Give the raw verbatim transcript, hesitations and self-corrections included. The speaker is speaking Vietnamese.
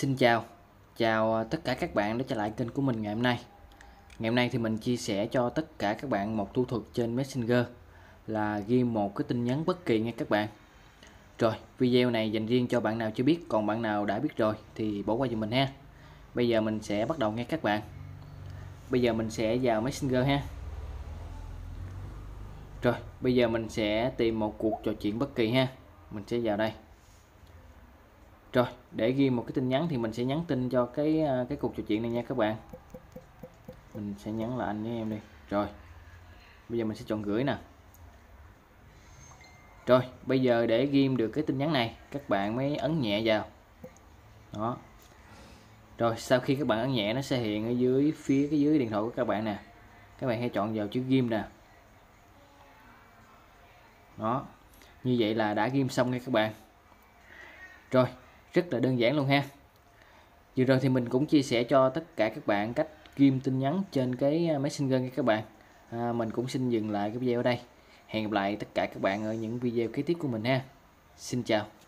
Xin chào, chào tất cả các bạn đã trở lại kênh của mình ngày hôm nay. Ngày hôm nay thì mình chia sẻ cho tất cả các bạn một thủ thuật trên Messenger là ghi một cái tin nhắn bất kỳ nha các bạn. Rồi, video này dành riêng cho bạn nào chưa biết, còn bạn nào đã biết rồi thì bỏ qua giùm mình ha. Bây giờ mình sẽ bắt đầu nghe các bạn. Bây giờ mình sẽ vào Messenger ha. Rồi, bây giờ mình sẽ tìm một cuộc trò chuyện bất kỳ ha. Mình sẽ vào đây. Rồi, để ghi một cái tin nhắn thì mình sẽ nhắn tin cho cái cái cuộc trò chuyện này nha các bạn. Mình sẽ nhắn là anh với em đi. Rồi, bây giờ mình sẽ chọn gửi nè. Rồi, bây giờ để ghi được cái tin nhắn này, các bạn mới ấn nhẹ vào. Đó. Rồi, sau khi các bạn ấn nhẹ nó sẽ hiện ở dưới phía cái dưới điện thoại của các bạn nè. Các bạn hãy chọn vào chữ ghim nè. Đó. Như vậy là đã ghim xong nha các bạn. Rồi, rất là đơn giản luôn ha. Vừa rồi thì mình cũng chia sẻ cho tất cả các bạn cách ghim tin nhắn trên cái Messenger nha các bạn. À, mình cũng xin dừng lại cái video ở đây. Hẹn gặp lại tất cả các bạn ở những video kế tiếp của mình ha. Xin chào.